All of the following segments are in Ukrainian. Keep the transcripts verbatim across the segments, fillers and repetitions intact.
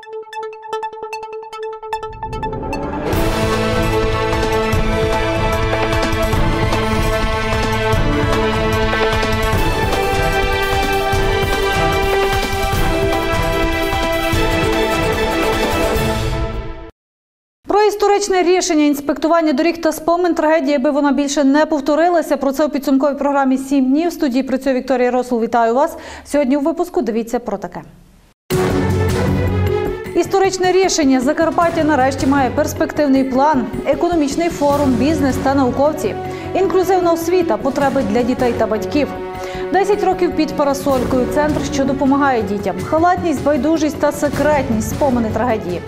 Про історичне рішення інспектування доріг та спомин трагедії, аби вона більше не повторилася. Про це у підсумковій програмі «Сім днів». В студії працює Вікторія Росул. Вітаю вас. Сьогодні у випуску дивіться про таке. Історичне рішення. Закарпаття нарешті має перспективний план. Економічний форум, бізнес та науковці. Інклюзивна освіта, потреби для дітей та батьків. Десять років під парасолькою. Центр, що допомагає дітям. Халатність, байдужість та секретність. Спомини трагедії.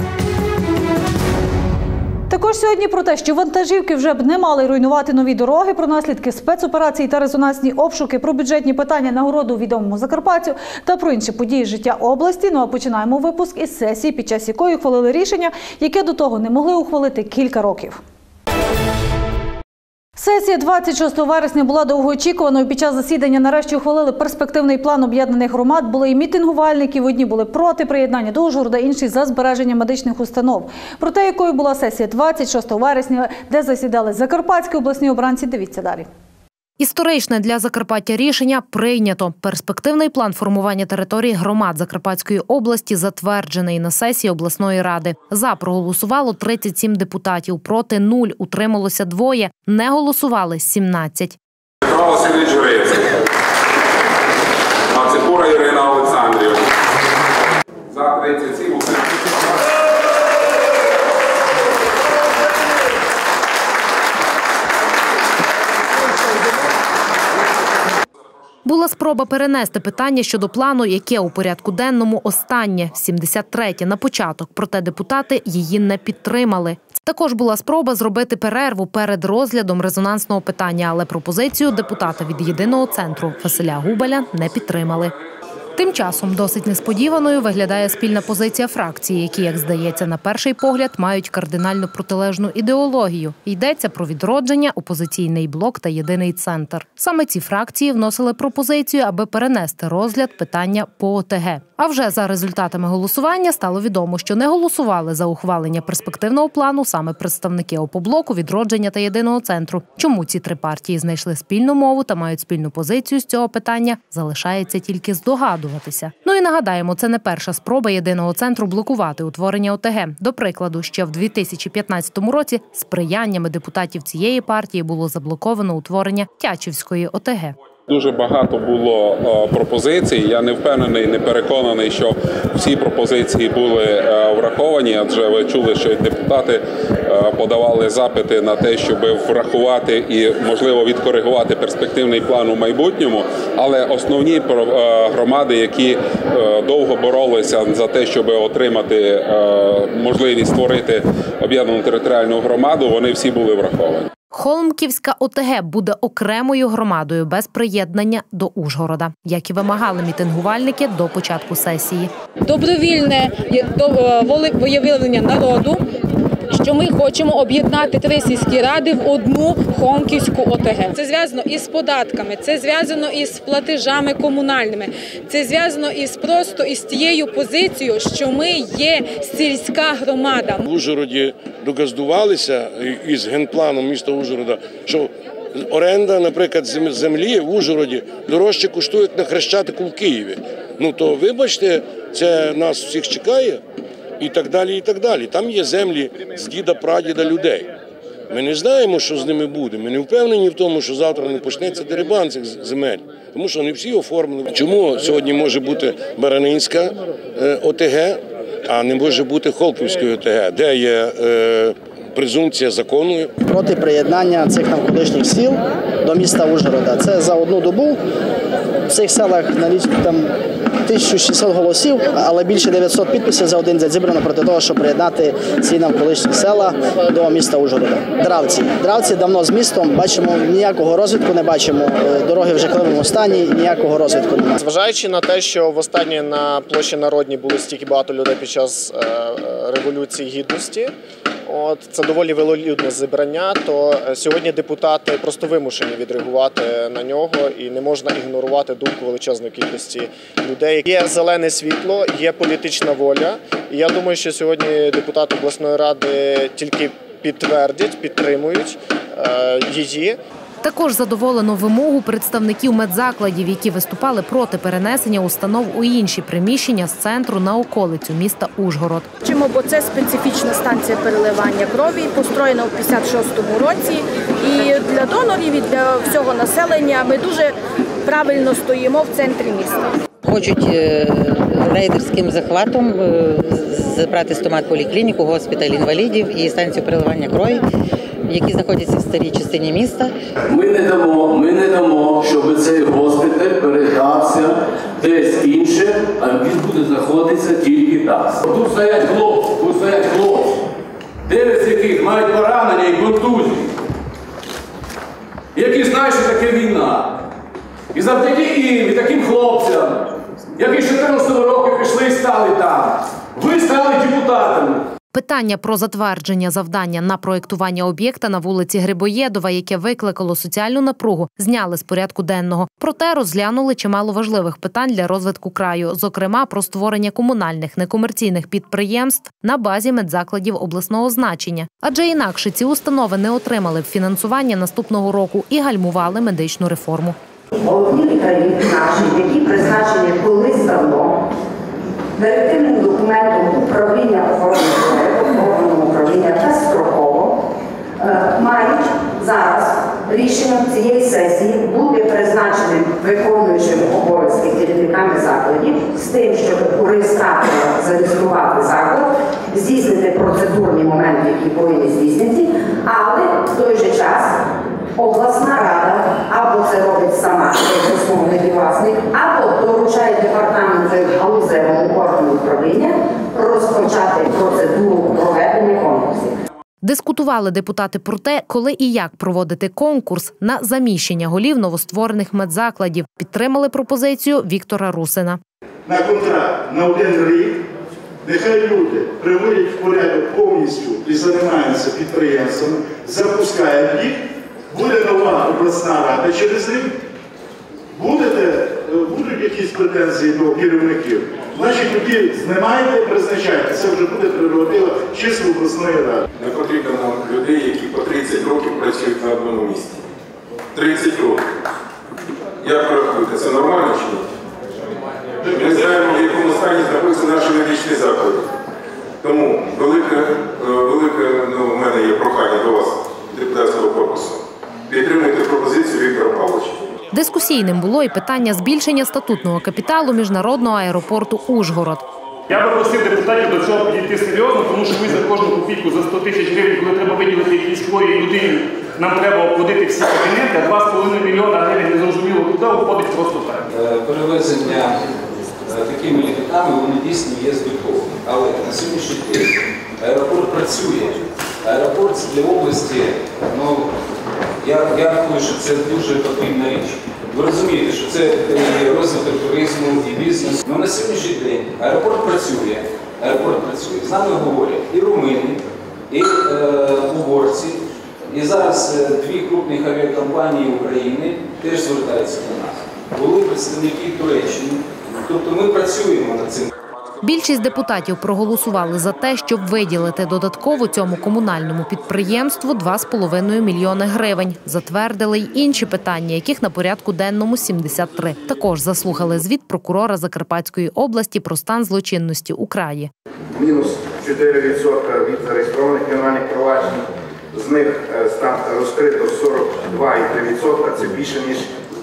Також сьогодні про те, що вантажівки вже б не мали руйнувати нові дороги, про наслідки спецоперацій та резонансні обшуки, про бюджетні питання нагороду відомому закарпатцю та про інші події життя області. Ну а починаємо випуск із сесії, під час якої ухвалили рішення, яке до того не могли ухвалити кілька років. Сесія двадцять шостого вересня була довгоочікуваною. Під час засідання нарешті ухвалили перспективний план об'єднаних громад. Були і мітингувальників, одні були проти приєднання до Ужгорода, інші за збереження медичних установ. Про те, якою була сесія двадцять шостого вересня, де засідали закарпатські обласні обранці, дивіться далі. Історичне для Закарпаття рішення прийнято. Перспективний план формування території громад Закарпатської області затверджений на сесії обласної ради. За проголосувало тридцять сім депутатів, проти – нуль, утрималося двоє, не голосували – сімнадцять. Петро Васильович Грицький. Мацепура Ірина Олександрівна. За тридцять сім. Була спроба перенести питання щодо плану, яке у порядку денному останнє, сімдесят третє, на початок. Проте депутати її не підтримали. Також була спроба зробити перерву перед розглядом резонансного питання, але пропозицію депутата від Єдиного центру Василя Губаля не підтримали. Тим часом досить несподіваною виглядає спільна позиція фракції, які, як здається, на перший погляд мають кардинально протилежну ідеологію. Йдеться про «Відродження», «Опозиційний блок» та «Єдиний центр». Саме ці фракції вносили пропозицію, аби перенести розгляд питання по О Те Ге. А вже за результатами голосування стало відомо, що не голосували за ухвалення перспективного плану саме представники «Опоблоку», «Відродження» та «Єдиного центру». Чому ці три партії знайшли спільну мову та мають спільну позицію з цього питання, залишається тільки здогадуватися. Ну і нагадаємо, це не перша спроба Єдиного центру блокувати утворення О Те Ге. До прикладу, ще в дві тисячі п'ятнадцятому році сприяннями депутатів цієї партії було заблоковано утворення Тячівської О Те Ге. Дуже багато було пропозицій. Я не впевнений, не переконаний, що всі пропозиції були враховані, адже ви чули, що депутати подавали запити на те, щоб врахувати і, можливо, відкоригувати перспективний план у майбутньому. Але основні громади, які довго боролися за те, щоб отримати можливість створити об'єднану територіальну громаду, вони всі були враховані. Холмківська О Те Ге буде окремою громадою без приєднання до Ужгорода, як і вимагали мітингувальники до початку сесії. Добровільне волевиявлення народу, що ми хочемо об'єднати три сільські ради в одну Холмківську О Те Ге. Це зв'язано із податками, це зв'язано із платежами комунальними, це зв'язано із просто із тією позицією, що ми є сільська громада. В Ужгороді догаздувалися із генпланом міста Ужгорода, що оренда, наприклад, землі в Ужгороді дорожче коштує, як на Хрещатику в Києві. Ну то, вибачте, це нас всіх чекає. І так далі, і так далі. Там є землі з діда-прадіда людей. Ми не знаємо, що з ними буде. Ми не впевнені в тому, що завтра не почнеться дерибан цих земель. Тому що не всі оформлені. Чому сьогодні може бути Баранинська О Те Ге, а не може бути Холківська О Те Ге, де є е, презумпція закону? Проти приєднання цих навколишніх сіл до міста Ужгорода. Це за одну добу в цих селах налічують там тисяча шістсот голосів, але більше дев'ятсот підписів за один день зібрано проти того, щоб приєднати ці навколишні села до міста Ужгорода. Дравці. Дравці давно з містом, бачимо, ніякого розвитку не бачимо, дороги в жахливому стані, ніякого розвитку немає. Зважаючи на те, що востаннє на площі Народній було стільки багато людей під час Революції Гідності, От, це доволі велолюдне зібрання, то сьогодні депутати просто вимушені відреагувати на нього і не можна ігнорувати думку величезної кількості людей. Є зелене світло, є політична воля І я думаю, що сьогодні депутати обласної ради тільки підтвердять, підтримують е, її. Також задоволено вимогу представників медзакладів, які виступали проти перенесення установ у інші приміщення з центру на околицю міста Ужгород. Чому? Бо це специфічна станція переливання крові, построєна у п'ятдесят шостому році. І для донорів, і для всього населення ми дуже правильно стоїмо в центрі міста. Хочуть рейдерським захватом забрати стомат-поліклініку, госпіталь інвалідів і станцію переливання крові, які знаходяться в старій частині міста. Ми не дамо, ми не дамо, щоб цей госпіталь передався десь інше, а він буде знаходитися тільки там. Тут стоять хлопці, тут стоять хлопці, дев'ять з яких мають поранення і контузії, які знають, що таке війна. І завдяки їм, і таким хлопцям, які з чотирнадцятого року пішли і стали там, ви стали депутатами. Питання про затвердження завдання на проєктування об'єкта на вулиці Грибоєдова, яке викликало соціальну напругу, зняли з порядку денного. Проте розглянули чимало важливих питань для розвитку краю, зокрема про створення комунальних некомерційних підприємств на базі медзакладів обласного значення. Адже інакше ці установи не отримали б фінансування наступного року і гальмували медичну реформу. Головні лікарі наші, які призначені колись давно, директивним документом управління охорони здоров'я, управління та строково, мають зараз рішенням цієї сесії бути призначеним виконуючим обов'язки керівниками закладів з тим, щоб у реєстраторі зареєструвати заклад, здійснити процедурні моменти, які повинні здійснити, але в той же час обласна рада або це робить сама, як основний власник, або доручає департаменту галузевому органу управління розпочати процедуру проведення конкурсів. Дискутували депутати про те, коли і як проводити конкурс на заміщення голів новостворених медзакладів. Підтримали пропозицію Віктора Русина. На контракт на один рік нехай люди приводять в порядок повністю і займаються підприємствами, запускають їх. Буде нова обласна рада через рік, будете, будуть якісь претензії до керівників, значить тоді знімаєте, призначайте, це вже буде прерогатива чисто обласної ради. Не потрібно нам людей, які по тридцять років працюють на одному місці. тридцять років. Як ви рахуєте, це нормально чи ні? Ми знаємо, в якому стані знаходяться наші медичні заклади. Тому велике, велике ну, у мене є прохання до вас, депутатського корпусу. Підтримуйте пропозицію Віктора Павловича. Дискусійним було і питання збільшення статутного капіталу міжнародного аеропорту Ужгород. Я би просив депутатів до цього підійти серйозно, тому що ми за кожну копійку, за сто тисяч гривень, коли треба виділити якійсь хворій людині, нам треба обходити всі кабінети, а два з половиною мільйона гривень незрозуміло куди уходить просто так. Перевезення такими літаками, вони дійсно є збитковими. Але на сьогоднішній день аеропорт працює. Аеропорт для області, ну, я, я рахую, що це дуже потрібна річ. Ви розумієте, що це і розвиток туризму, і бізнес. Ну, на сьогоднішній день аеропорт працює, аеропорт працює. З нами говорять і румуни, і е, угорці, і зараз е, дві крупні авіакомпанії України теж звертаються до нас. Були представники Туреччини. Тобто ми працюємо над цим. Більшість депутатів проголосували за те, щоб виділити додатково цьому комунальному підприємству два з половиною мільйони гривень. Затвердили й інші питання, яких на порядку денному сімдесят три. Також заслухали звіт прокурора Закарпатської області про стан злочинності у краї. Мінус чотири відсотки від зареєстрованих кримінальних проваджень. З них стан розкрито сорок два цілих три відсотки. Це більше, ніж,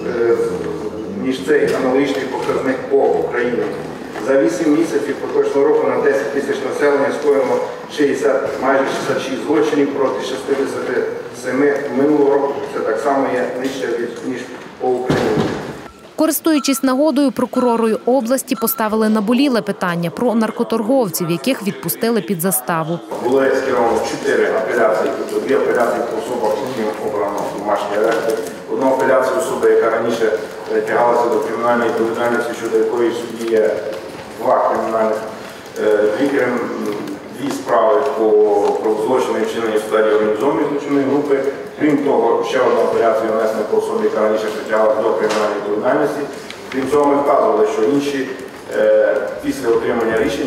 ніж цей аналогічний показник по Україні. За вісім місяців поточного року на десять тисяч населення скоєно шістдесят, майже шістдесят шість злочинів проти шістдесят сім минулого року. Це так само є нижче, ніж по Україні. Користуючись нагодою, прокуророю області поставили наболіле питання про наркоторговців, яких відпустили під заставу. Було скеровано чотири апеляції, тобто дві апеляції по особах, яким обрано домашні арешти. Одна апеляція особи, яка раніше тягалася до кримінальної відповідальності, щодо якої судді є два кримінальних, дві, дві справи по, про злочини вчинені в стадії організованої злочинної групи. Крім того, ще одна операція внесена по особі, яка раніше притягалася до кримінальної відповідальності. Крім цього, ми вказували, що інші е, після отримання рішень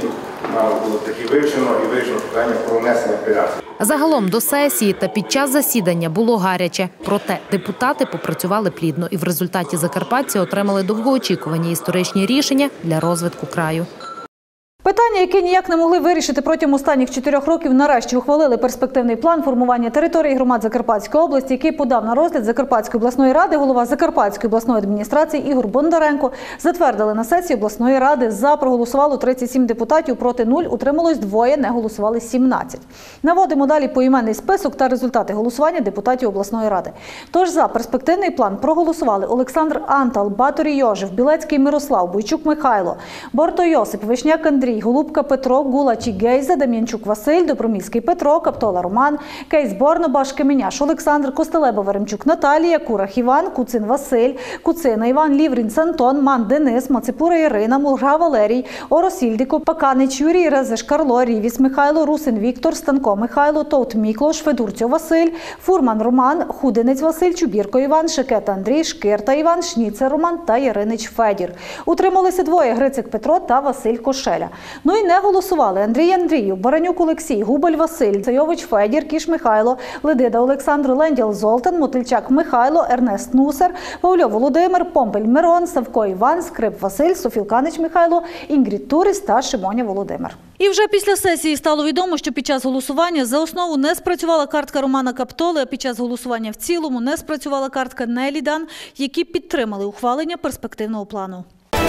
мало було таки вивчено і вирішено питання про внесення апеляції. Загалом до сесії та під час засідання було гаряче. Проте депутати попрацювали плідно і в результаті закарпатці отримали довгоочікувані історичні рішення для розвитку краю. Питання, які ніяк не могли вирішити протягом останніх чотирьох років, нарешті ухвалили перспективний план формування території громад Закарпатської області, який подав на розгляд Закарпатської обласної ради голова Закарпатської обласної адміністрації Ігор Бондаренко. Затвердили на сесії обласної ради. За проголосувало тридцять сім депутатів, проти нуль, утрималось двоє, не голосували сімнадцять. Наводимо далі поіменний список та результати голосування депутатів обласної ради. Тож за перспективний план проголосували Олександр Антал, Баторій Йожев, Білецький Мирослав, Бойчук Михайло, Борто Йосип, Вишняк Андрій, Голубка Петро, Гулачі Гейза, Дам'янчук Василь, Добромільський Петро, Каптола Роман, Кейс Борнобаш, Кеменяш Олександр, Костелеба Веремчук Наталія, Курах Іван, Куцин Василь, Куцина Іван, Ліврінц Антон, Ман Денис, Мацепура Ірина, Мурга Валерій, Орос Ільдико, Паканич Юрій, Резеш Карло, Рівіс Михайло, Русин Віктор, Станко Михайло, Товт Міклош, Федурцьо Василь, Фурман Роман, Худинець Василь, Чубірко Іван, Шикета Андрій, Шкирта Іван, Шніцер Роман та Яринич Федір. Утрималися двоє – Грицик Петро та Василь Кошеля. Ну і не голосували Андрій Андріїв, Баранюк Олексій, Губаль Василь, Цайович Федір, Кіш Михайло, Ледида Олександр, Ленділ Золтан, Мотильчак Михайло, Ернест Нусер, Павльо Володимир, Помпель Мирон, Савко Іван, Скрип Василь, Софілканич Михайло, Інгрід Туріс та Шимоня Володимир. І вже після сесії стало відомо, що під час голосування за основу не спрацювала картка Романа Каптоли, а під час голосування в цілому не спрацювала картка Нелі Дан, які підтримали ухвалення перспективного плану.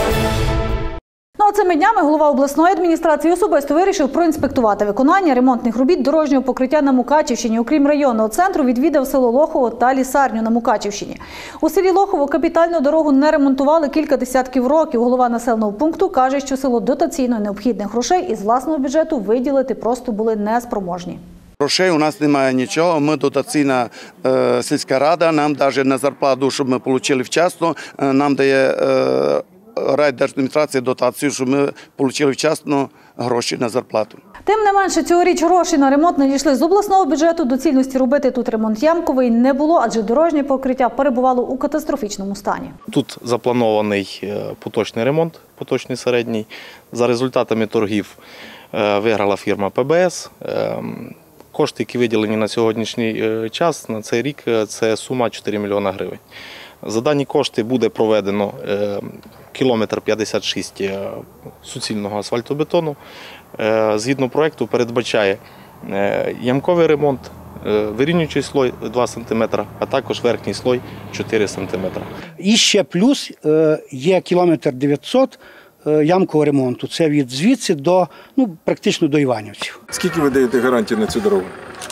Ну а цими днями голова обласної адміністрації особисто вирішив проінспектувати виконання ремонтних робіт дорожнього покриття на Мукачівщині. Окрім районного центру, відвідав село Лохово та лісарню на Мукачівщині. У селі Лохово капітальну дорогу не ремонтували кілька десятків років. Голова населеного пункту каже, що село дотаційно необхідних грошей із власного бюджету виділити просто були неспроможні. Грошей у нас немає нічого, ми дотаційна е, сільська рада, нам навіть на зарплату, щоб ми отримали вчасно, е, нам дає е, райдержадміністрація дотацію, щоб ми отримали вчасно гроші на зарплату. Тим не менше, цьогоріч гроші на ремонт надійшли з обласного бюджету. Доцільності робити тут ремонт ямковий не було, адже дорожнє покриття перебувало у катастрофічному стані. Тут запланований поточний ремонт, поточний середній. За результатами торгів виграла фірма Пе Бе Ес. Кошти, які виділені на сьогоднішній час, на цей рік, це сума чотири мільйони гривень. За дані кошти буде проведено кілометр п'ятдесят шість суцільного асфальтобетону. Згідно проєкту передбачає ямковий ремонт, вирівнюючий слой два сантиметри, а також верхній слой чотири сантиметри. І ще плюс є кілометр дев'ятсот ямкового ремонту. Це від звідси до, ну, практично до Іванівців. Скільки ви даєте гарантії на цю дорогу?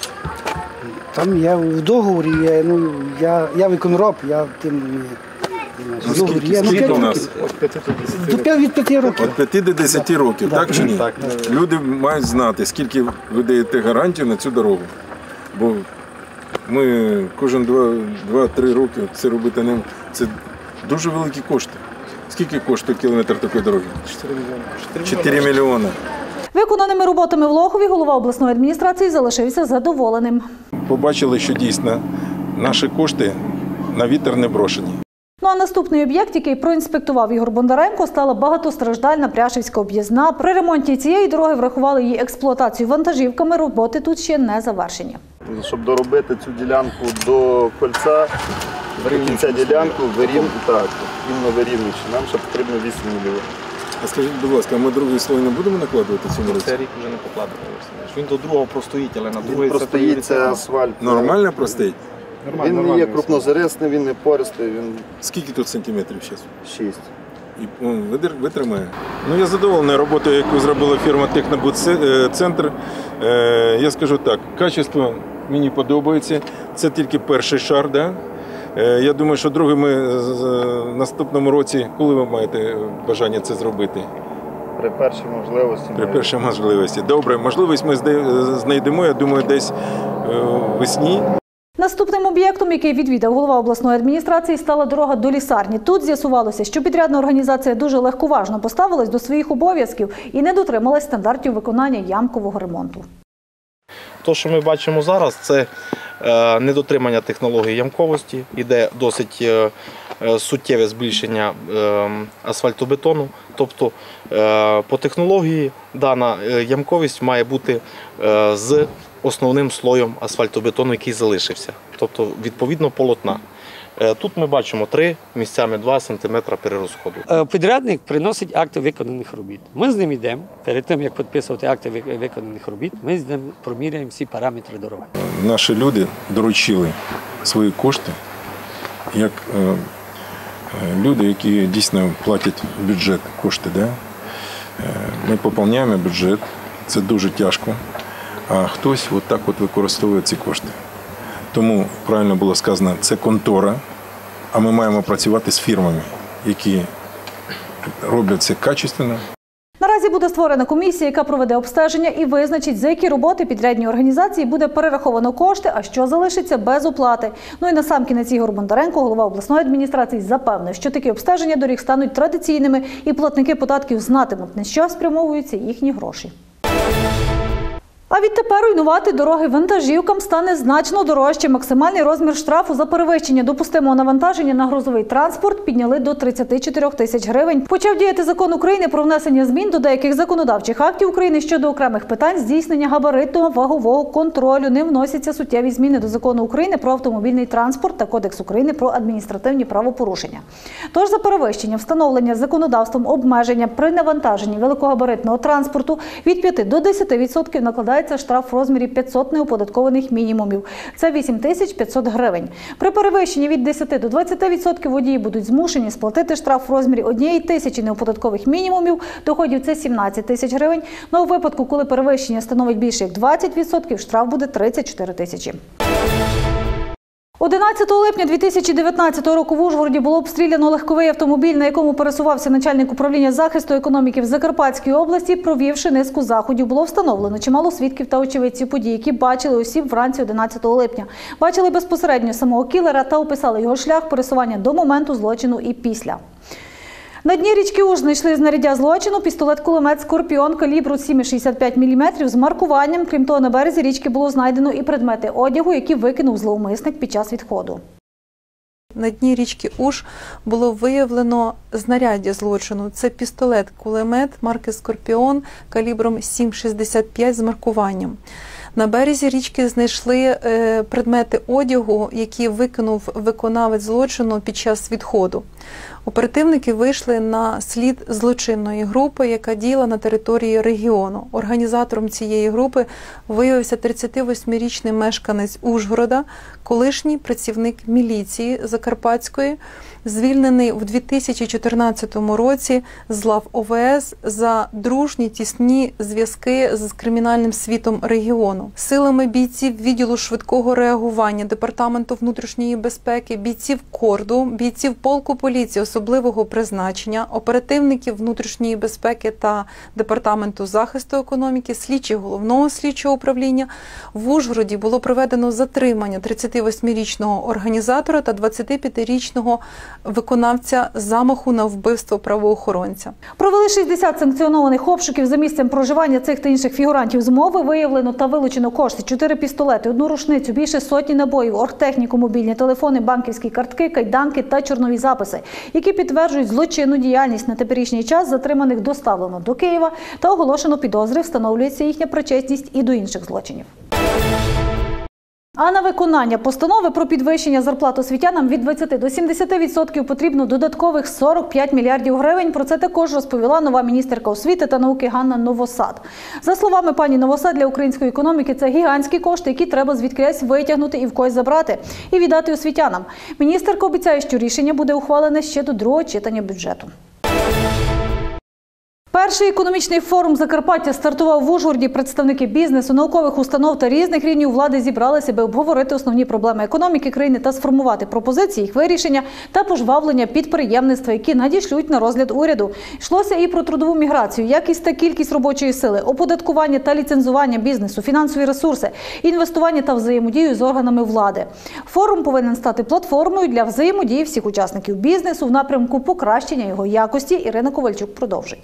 Там я в договорі, я, ну, я, я виконроб, я тим не... Ну, скільки, я, скільки ну, у нас? Від п'яти років. Від п'яти до десяти років, так, так чи ні? Так. Люди мають знати, скільки ви даєте гарантію на цю дорогу. Бо ми кожен два-три роки це робити не... Це дуже великі кошти. Скільки коштує кілометр такої дороги? чотири мільйони. Виконаними роботами в Лохові голова обласної адміністрації залишився задоволеним. Побачили, що дійсно наші кошти на вітер не брошені. Ну а наступний об'єкт, який проінспектував Ігор Бондаренко, стала багатостраждальна Пряшівська об'їзна. При ремонті цієї дороги врахували її експлуатацію вантажівками, роботи тут ще не завершені. Щоб доробити цю ділянку до кольця, до кінця ділянку, вирів, так, іменно вирівнюючи, нам ще потрібно вісім мільйонів. А скажіть, будь ласка, ми другий слой не будемо накладувати в цьому році? Цей рік вже не покладемо. Він до другого простоїть, але на другий простоїть, це асфальт. Нормально простоїть? Він не є крупнозарисний, він не пористий. Він... Скільки тут сантиметрів зараз? Шість. І он витримає? Ну, я задоволений роботою, яку зробила фірма «Технобудцентр». Я скажу так, качество мені подобається. Це тільки перший шар, да? Я думаю, що другий ми в наступному році, коли ви маєте бажання це зробити? При першій можливості. При першій можливості. Добре, можливість ми знайдемо, я думаю, десь весні. Наступним об'єктом, який відвідав голова обласної адміністрації, стала дорога до лісарні. Тут з'ясувалося, що підрядна організація дуже легковажно поставилась до своїх обов'язків і не дотрималась стандартів виконання ямкового ремонту. те, що ми бачимо зараз, це е, недотримання технології ямковості, іде досить е, е, суттєве збільшення е, асфальтобетону. Тобто е, по технології дана е, ямковість має бути е, з основним слоєм асфальтобетону, який залишився, тобто відповідно полотна. Тут ми бачимо три, місцями два сантиметри перерозходу. Підрядник приносить акти виконаних робіт. Ми з ним йдемо, перед тим, як підписувати акти виконаних робіт, ми з ним проміряємо всі параметри дороги. Наші люди доручили свої кошти, як е, люди, які дійсно платять бюджет, кошти. Да? Ми поповнюємо бюджет, це дуже тяжко, а хтось от так от використовує ці кошти. Тому, правильно було сказано, це контора, а ми маємо працювати з фірмами, які роблять це качественно. Наразі буде створена комісія, яка проведе обстеження і визначить, за які роботи підрядній організації буде перераховано кошти, а що залишиться без оплати. Ну і насамкінець Ігор Бондаренко, голова обласної адміністрації, запевнив, що такі обстеження доріг стануть традиційними і платники податків знатимуть, на що спрямовуються їхні гроші. А відтепер руйнувати дороги вантажівкам стане значно дорожче. Максимальний розмір штрафу за перевищення допустимого навантаження на грузовий транспорт підняли до тридцяти чотирьох тисяч гривень. Почав діяти закон України про внесення змін до деяких законодавчих актів України щодо окремих питань здійснення габаритного вагового контролю. Ним вносяться суттєві зміни до закону України про автомобільний транспорт та Кодекс України про адміністративні правопорушення. Тож за перевищення встановлення законодавством обмеження при навантаженні великогабаритного транспорту від п'яти до десяти відсотків накладається штраф в розмірі п'ятсот неоподаткованих мінімумів. Це вісім тисяч п'ятсот гривень. При перевищенні від десяти до двадцяти відсотків водії будуть змушені сплатити штраф в розмірі однієї тисячі неоподаткових мінімумів, доходів це сімнадцять тисяч гривень. Ну, у випадку, коли перевищення становить більше як двадцять відсотків, штраф буде тридцять чотири тисячі. одинадцятого липня дві тисячі дев'ятнадцятого року в Ужгороді було обстріляно легковий автомобіль, на якому пересувався начальник управління захисту економіки в Закарпатській області. Провівши низку заходів, було встановлено чимало свідків та очевидців подій, які бачили осіб вранці одинадцятого липня. Бачили безпосередньо самого кілера та описали його шлях пересування до моменту злочину і після. На дні річки Уж знайшли знаряддя злочину, пістолет-кулемет «Скорпіон» калібру сім цілих шістдесят п'ять сотих міліметрів з маркуванням. Крім того, на березі річки було знайдено і предмети одягу, які викинув зловмисник під час відходу. На дні річки Уж було виявлено знаряддя злочину. Це пістолет-кулемет марки «Скорпіон» калібром сім цілих шістдесят п'ять з маркуванням. На березі річки знайшли предмети одягу, які викинув виконавець злочину під час відходу. Оперативники вийшли на слід злочинної групи, яка діяла на території регіону. Організатором цієї групи виявився тридцятивосьмирічний мешканець Ужгорода, колишній працівник міліції Закарпатської, звільнений в дві тисячі чотирнадцятому році з лав О В С за дружні тісні зв'язки з кримінальним світом регіону. Силами бійців відділу швидкого реагування Департаменту внутрішньої безпеки, бійців КОРДу, бійців полку поліції особливого призначення, оперативників внутрішньої безпеки та Департаменту захисту економіки, слідчих головного слідчого управління в Ужгороді було проведено затримання тридцятивосьмирічного організатора та двадцятип'ятирічного виконавця замаху на вбивство правоохоронця. Провели шістдесят санкціонованих обшуків за місцем проживання цих та інших фігурантів змови. Виявлено та вилучено кошти, чотири пістолети, одну рушницю, більше сотні набоїв, оргтехніку, мобільні телефони, банківські картки, кайданки та чорнові записи, які підтверджують злочинну діяльність. На теперішній час затриманих доставлено до Києва та оголошено підозри, встановлюється їхня причетність і до інших злочинів. А на виконання постанови про підвищення зарплат освітянам від двадцяти до сімдесяти відсотків потрібно додаткових сорок п'ять мільярдів гривень. Про це також розповіла нова міністерка освіти та науки Ганна Новосад. За словами пані Новосад, для української економіки це гігантські кошти, які треба звідкись витягнути і в когось забрати, і віддати освітянам. Міністерка обіцяє, що рішення буде ухвалене ще до другого читання бюджету. Перший економічний форум Закарпаття стартував в Ужгороді. Представники бізнесу, наукових установ та різних рівнів влади зібралися, аби обговорити основні проблеми економіки країни та сформувати пропозиції їх вирішення та пожвавлення підприємництва, які надішлють на розгляд уряду. Йшлося і про трудову міграцію, якість та кількість робочої сили, оподаткування та ліцензування бізнесу, фінансові ресурси, інвестування та взаємодію з органами влади. Форум повинен стати платформою для взаємодії всіх учасників бізнесу в напрямку покращення його якості. Ірина Ковальчук продовжить.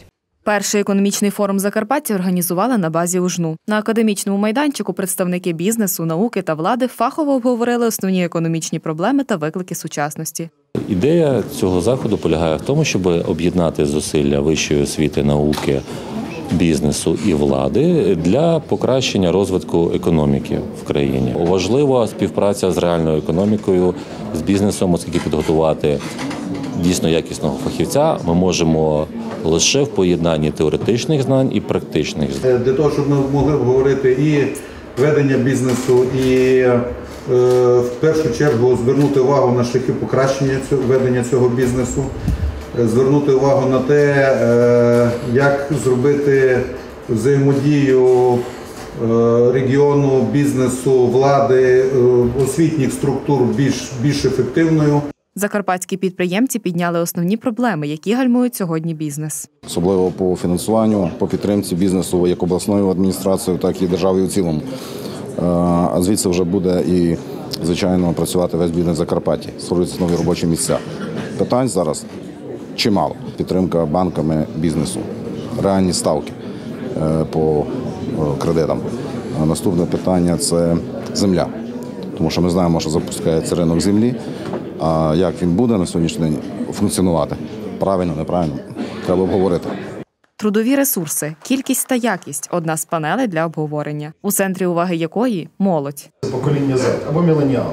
Перший економічний форум Закарпаття організували на базі УЖНУ. На академічному майданчику представники бізнесу, науки та влади фахово обговорили основні економічні проблеми та виклики сучасності. Ідея цього заходу полягає в тому, щоб об'єднати зусилля вищої освіти, науки, бізнесу і влади для покращення розвитку економіки в країні. Важлива співпраця з реальною економікою, з бізнесом, оскільки підготувати дійсно якісного фахівця ми можемо лише в поєднанні теоретичних знань і практичних знань. Для того, щоб ми могли обговорити і ведення бізнесу, і е, в першу чергу звернути увагу на шляхи покращення цього, ведення цього бізнесу, звернути увагу на те, е, як зробити взаємодію регіону, бізнесу, влади, освітніх структур більш, більш ефективною. Закарпатські підприємці підняли основні проблеми, які гальмують сьогодні бізнес. Особливо по фінансуванню, по підтримці бізнесу як обласною адміністрацією, так і державою в цілому. А звідси вже буде і, звичайно, працювати весь бізнес Закарпатті, створюються нові робочі місця. Питань зараз чимало. Підтримка банками бізнесу, реальні ставки по кредитам. Наступне питання – це земля. Тому що ми знаємо, що запускається ринок землі. А як він буде на сьогоднішній день функціонувати? Правильно, неправильно? Треба обговорити. Трудові ресурси, кількість та якість – одна з панелей для обговорення, у центрі уваги якої – молодь. Це покоління Z або міленіали.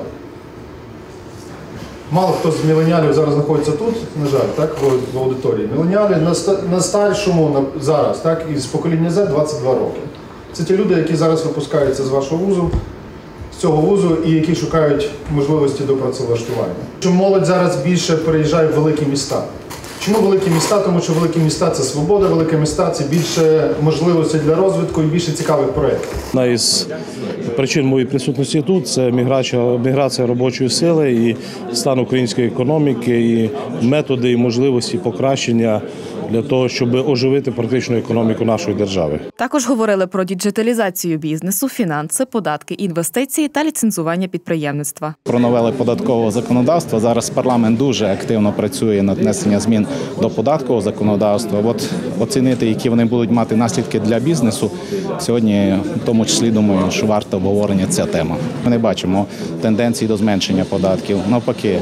Мало хто з міленіалів зараз знаходиться тут, на жаль, так, в аудиторії. Міленіали на, на старшому на, зараз, так, із покоління Z двадцять два роки. Це ті люди, які зараз випускаються з вашого вузу, з цього вузу і які шукають можливості до працевлаштування. Чому молодь зараз більше переїжджає в великі міста? Чому великі міста? Тому що великі міста – це свобода, великі міста – це більше можливостей для розвитку і більше цікавих проєктів. Одна із причин моєї присутності тут – це міграція, міграція робочої сили і стан української економіки, і методи і можливості покращення для того, щоб оживити практичну економіку нашої держави. Також говорили про діджиталізацію бізнесу, фінанси, податки, інвестиції та ліцензування підприємництва. Про новели податкового законодавства. Зараз парламент дуже активно працює над внесенням змін до податкового законодавства. От оцінити, які вони будуть мати наслідки для бізнесу, сьогодні в тому числі, думаю, що варто обговорення ця тема. Ми не бачимо тенденції до зменшення податків. Навпаки,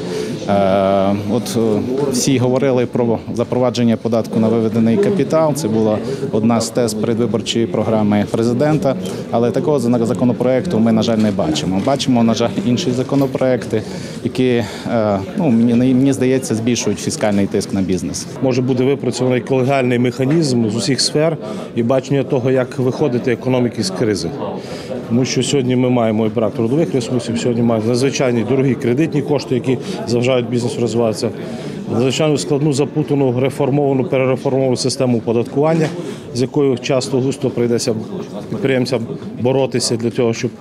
е, от всі говорили про запровадження податку на виведений капітал. Це була одна з тез передвиборчої програми президента, але такого законопроекту ми, на жаль, не бачимо. Бачимо, на жаль, інші законопроекти, які, ну, мені, мені здається, збільшують фіскальний тиск на бізнес. Може бути випрацьований колегіальний механізм з усіх сфер і бачення того, як виходити економіки з кризи. Тому що сьогодні ми маємо і брак трудових ресурсів, сьогодні маємо надзвичайні дорогі кредитні кошти, які заважають бізнесу розвиватися. Надзвичайно складну, запутану, реформовану, перереформовану систему оподаткування, з якою часто густо прийдеться підприємцям боротися для того, щоб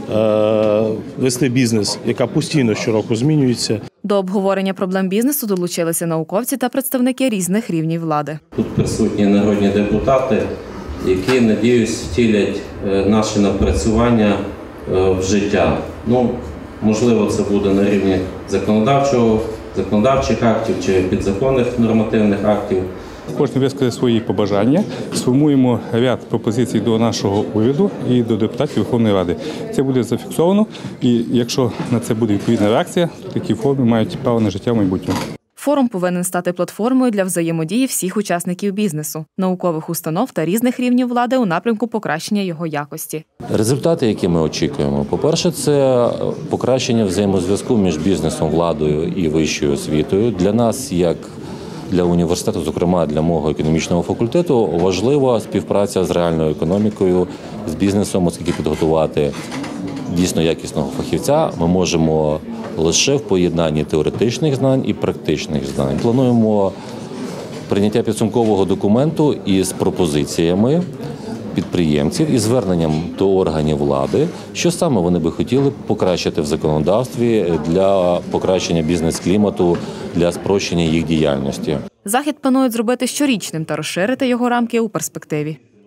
е, вести бізнес, яка постійно щороку змінюється. До обговорення проблем бізнесу долучилися науковці та представники різних рівнів влади. Тут присутні народні депутати, які, надіюсь, втілять наші напрацювання в життя. Ну, можливо, це буде на рівні законодавчого, законодавчих актів чи підзаконних нормативних актів. Кожен висказати свої побажання, сформуємо ряд пропозицій до нашого уряду і до депутатів Верховної Ради. Це буде зафіксовано, і якщо на це буде відповідна реакція, то такі форми мають право на життя в майбутньому. Форум повинен стати платформою для взаємодії всіх учасників бізнесу, наукових установ та різних рівнів влади у напрямку покращення його якості. Результати, які ми очікуємо, по-перше, це покращення взаємозв'язку між бізнесом, владою і вищою освітою. Для нас, як для університету, зокрема для мого економічного факультету, важлива співпраця з реальною економікою, з бізнесом, оскільки підготувати дійсно якісного фахівця ми можемо лише в поєднанні теоретичних знань і практичних знань. Плануємо прийняття підсумкового документу із пропозиціями підприємців і зверненням до органів влади, що саме вони би хотіли покращити в законодавстві для покращення бізнес-клімату, для спрощення їх діяльності. Захід планують зробити щорічним та розширити його рамки у перспективі.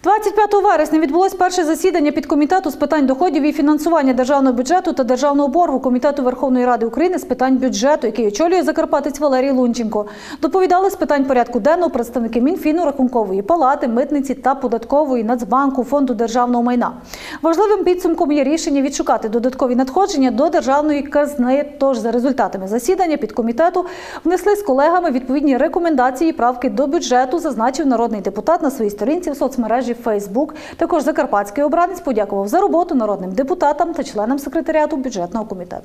двадцять п'ятого вересня відбулось перше засідання підкомітету з питань доходів і фінансування державного бюджету та державного боргу Комітету Верховної Ради України з питань бюджету, який очолює закарпатець Валерій Лунченко. Доповідали з питань порядку денного представники Мінфіну, Рахункової палати, Митниці та Податкової, Нацбанку, Фонду державного майна. Важливим підсумком є рішення відшукати додаткові надходження до державної казни. Тож за результатами засідання підкомітету внесли з колегами відповідні рекомендації і правки до бюджету, зазначив народний депутат на своїй сторінці в соцмережі Фейсбук. Також закарпатський обранець подякував за роботу народним депутатам та членам секретаріату бюджетного комітету.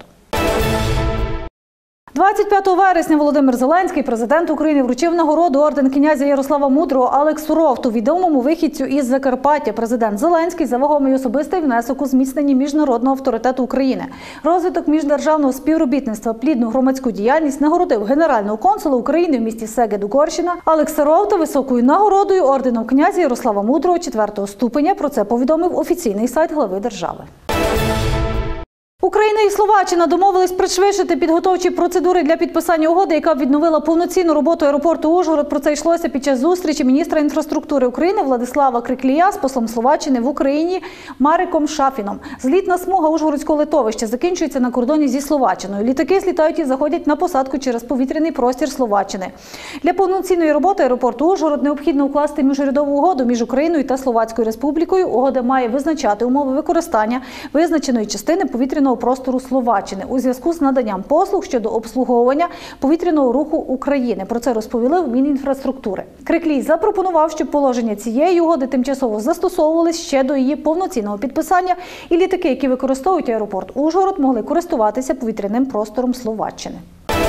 двадцять п'ятого вересня Володимир Зеленський, президент України, вручив нагороду орден князя Ярослава Мудрого Алексу Ровту, відомому вихідцю із Закарпаття. Президент Зеленський за вагомий особистий внесок у зміцненні міжнародного авторитету України, розвиток міждержавного співробітництва, плідну громадську діяльність нагородив генерального консула України в місті Сегед, Угорщина Алекса Ровта високою нагородою орденом князя Ярослава Мудрого четвертого ступеня. Про це повідомив офіційний сайт глави держави. Україна і Словаччина домовились пришвидшити підготовчі процедури для підписання угоди, яка б відновила повноцінну роботу аеропорту Ужгород. Про це йшлося під час зустрічі міністра інфраструктури України Владислава Криклія з послом Словаччини в Україні Мариком Шафіном. Злітна смуга Ужгородського литовища закінчується на кордоні зі Словаччиною. Літаки злітають і заходять на посадку через повітряний простір Словаччини. Для повноцінної роботи аеропорту Ужгород необхідно укласти міжурядову угоду між Україною та Словацькою Республікою. Угода має визначати умови використання визначеної частини повітряного простору Словаччини у зв'язку з наданням послуг щодо обслуговування повітряного руху України. Про це розповіли в Мінінфраструктури. Криклій запропонував, щоб положення цієї угоди тимчасово застосовувались ще до її повноцінного підписання, і літаки, які використовують аеропорт Ужгород, могли користуватися повітряним простором Словаччини.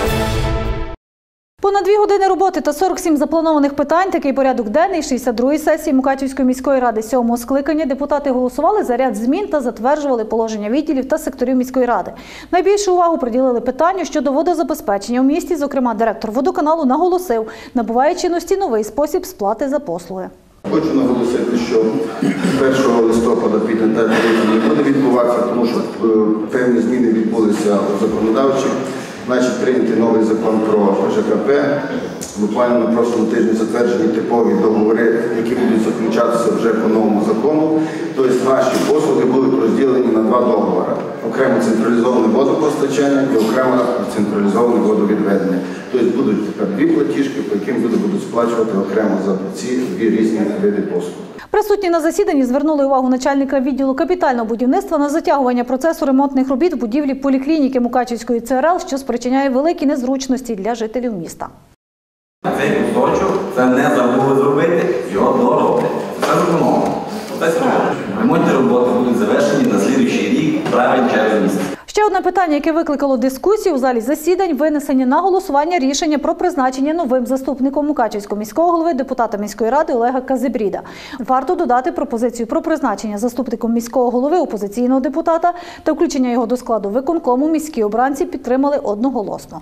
Понад дві години роботи та сорок сім запланованих питань – такий порядок денний шістдесят другої сесії Мукачівської міської ради сьомого скликання. Депутати голосували за ряд змін та затверджували положення відділів та секторів міської ради. Найбільшу увагу приділили питанню щодо водозабезпечення у місті. Зокрема, директор водоканалу наголосив, набуває чинності новий спосіб сплати за послуги. Хочу наголосити, що першого листопада підготовлення не буде відбуватися, тому що певні зміни відбулися у законодавчі. Значить, прийнятий новий закон про ЖКП. Буквально на прошлому тижні затверджені типові договори, які будуть заключатися вже по новому закону. Тобто наші послуги будуть розділені на два договори. Окремо централізоване водопостачання і окремо централізоване водовідведення. Тобто будуть тепер дві платіжки, по яким люди будуть сплачувати окремо за ці дві різні види послуг. Присутні на засіданні звернули увагу начальника відділу капітального будівництва на затягування процесу ремонтних робіт в будівлі поліклініки Мукачівської ЦРЛ, що спричиняє великі незручності для жителів міста. Цей кусочок це не забули зробити, його дороблять. Це зробимо. Ремонтні роботи будуть завершені на слідуючий рік, правильно через місяць. Ще одне питання, яке викликало дискусію у залі засідань – винесення на голосування рішення про призначення новим заступником Мукачівського міського голови депутата міської ради Олега Казибріда. Варто додати пропозицію про призначення заступником міського голови опозиційного депутата та включення його до складу виконкому міські обранці підтримали одноголосно.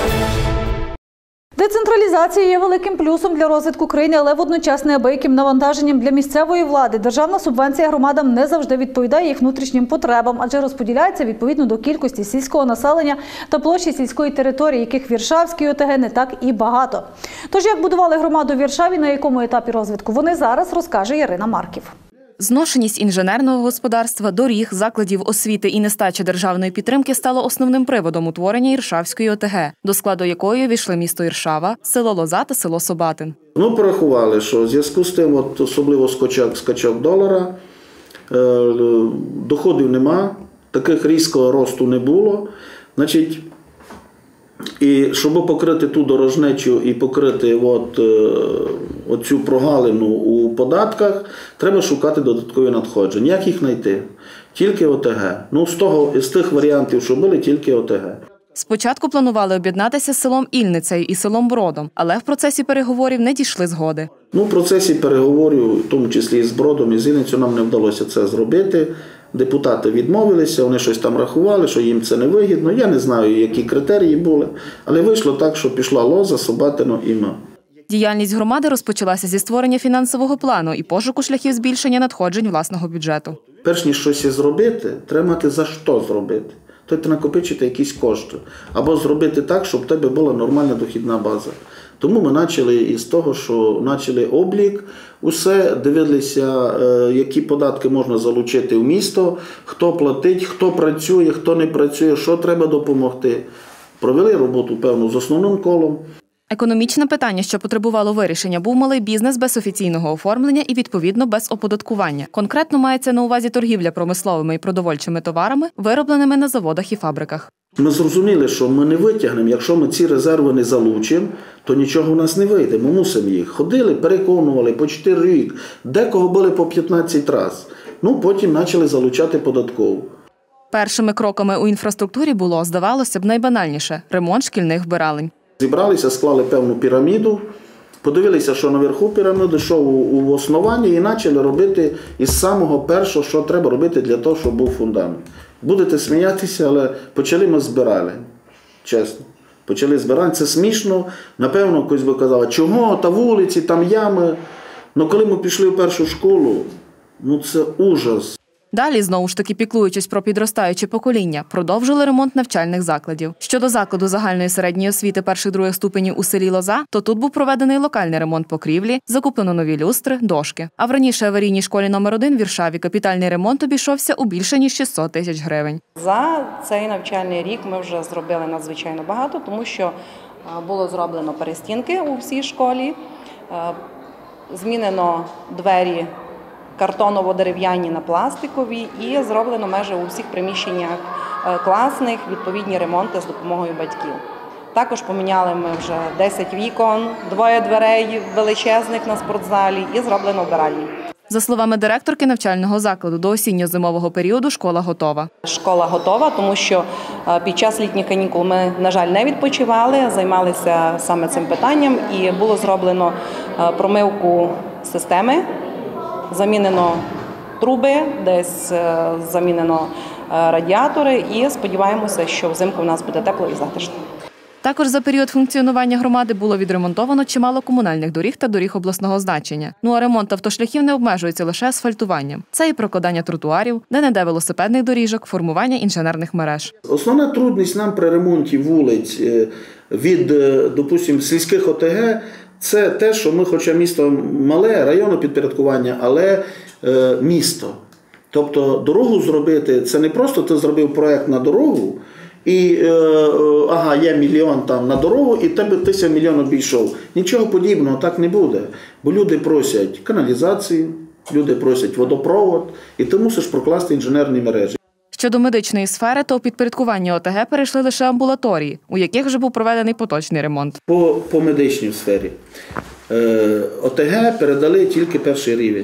Децентралізація є великим плюсом для розвитку країни, але водночас неабияким навантаженням для місцевої влади. Державна субвенція громадам не завжди відповідає їх внутрішнім потребам, адже розподіляється відповідно до кількості сільського населення та площі сільської території, яких в Віршавській ОТГ не так і багато. Тож як будували громаду в Віршаві, на якому етапі розвитку вони зараз, розкаже Ярина Марків. Зношеність інженерного господарства, доріг, закладів освіти і нестача державної підтримки стало основним приводом утворення Іршавської ОТГ, до складу якої війшли місто Іршава, село Лоза та село Собатин. Ми порахували, що в зв'язку з тим, от, особливо скачок, скачок долара, е, доходів нема, таких різкого росту не було. Значить, і щоб покрити ту дорожнечу і покрити от, оцю прогалину у податках, треба шукати додаткові надходження. Як їх знайти? Тільки ОТГ. Ну, з, того, з тих варіантів, що були, тільки ОТГ. Спочатку планували об'єднатися з селом Ільницею і селом Бродом, але в процесі переговорів не дійшли згоди. Ну, в процесі переговорів, в тому числі і з Бродом, і з Ільницею, нам не вдалося це зробити. Депутати відмовилися, вони щось там рахували, що їм це не вигідно. Я не знаю, які критерії були, але вийшло так, що пішла Лоза, Собатино і ми. Діяльність громади розпочалася зі створення фінансового плану і пошуку шляхів збільшення надходжень власного бюджету. Перш ніж щось зробити, треба мати за що зробити. Тобто накопичити якісь кошти. Або зробити так, щоб в тебе була нормальна дохідна база. Тому ми почали із того, що почали облік, усе, дивилися, які податки можна залучити в місто, хто платить, хто працює, хто не працює, що треба допомогти. Провели роботу, певно, з основним колом. Економічне питання, що потребувало вирішення, був малий бізнес без офіційного оформлення і, відповідно, без оподаткування. Конкретно мається на увазі торгівля промисловими і продовольчими товарами, виробленими на заводах і фабриках. Ми зрозуміли, що ми не витягнемо, якщо ми ці резерви не залучимо, то нічого в нас не вийде, ми мусимо їх. Ходили, переконували по чотири рік, декого були по п'ятнадцять разів. Ну, потім почали залучати податкову. Першими кроками у інфраструктурі було, здавалося б, найбанальніше – ремонт шкільних вбиралень. Зібралися, склали певну піраміду, подивилися, що наверху піраміди, що у основанні, і почали робити із самого першого, що треба робити для того, щоб був фундамент. Будете сміятися, але почали ми збирали, чесно. Почали збирати, це смішно, напевно, хтось би казав, чого, та вулиці, там ями. Але коли ми пішли в першу школу, ну це ужас. Далі, знову ж таки піклуючись про підростаюче покоління, продовжили ремонт навчальних закладів. Щодо закладу загальної середньої освіти перших-других ступенів у селі Лоза, то тут був проведений локальний ремонт покрівлі, закуплено нові люстри, дошки. А в раніше аварійній школі номер один в Іршаві капітальний ремонт обійшовся у більше ніж шістсот тисяч гривень. За цей навчальний рік ми вже зробили надзвичайно багато, тому що було зроблено перестінки у всій школі, змінено двері картоново-дерев'яні на пластикові і зроблено майже у всіх приміщеннях класних відповідні ремонти з допомогою батьків. Також поміняли ми вже десять вікон, двоє дверей величезних на спортзалі і зроблено вбиральні. За словами директорки навчального закладу, до осінньо-зимового періоду школа готова. Школа готова, тому що під час літніх канікул ми, на жаль, не відпочивали, займалися саме цим питанням і було зроблено промивку системи. Замінено труби, десь замінено радіатори і сподіваємося, що взимку в нас буде тепло і затишно. Також за період функціонування громади було відремонтовано чимало комунальних доріг та доріг обласного значення. Ну а ремонт автошляхів не обмежується лише асфальтуванням. Це і прокладання тротуарів, де-не-де велосипедних доріжок, формування інженерних мереж. Основна трудність нам при ремонті вулиць від, допустимо, сільських О Те Ге – це те, що ми, хоча місто мале, районне підпорядкування, але е, місто. Тобто дорогу зробити, це не просто ти зробив проєкт на дорогу, і е, ага, є мільйон там на дорогу, і тебе тисяча мільйон обійшов. Нічого подібного так не буде. Бо люди просять каналізацію, люди просять водопровод, і ти мусиш прокласти інженерні мережі. Щодо медичної сфери, то у підпорядкування О Те Ге перейшли лише амбулаторії, у яких вже був проведений поточний ремонт. По, по медичній сфері е, О Те Ге передали тільки перший рівень.